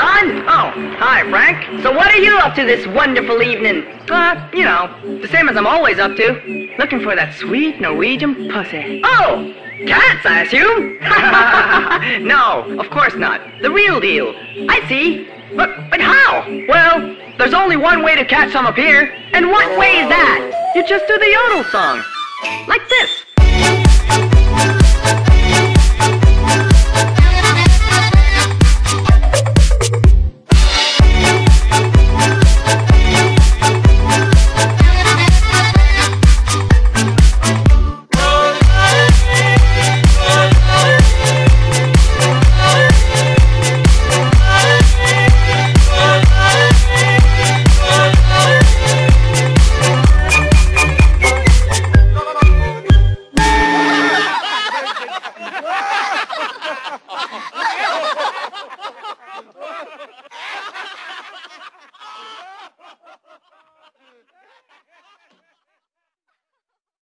John? Oh, hi, Frank. So what are you up to this wonderful evening? You know, the same as I'm always up to. Looking for that sweet Norwegian pussy. Oh, cats, I assume? No, of course not. The real deal. I see. But how? Well, there's only one way to catch some up here. And what way is that? You just do the yodel song. Like this.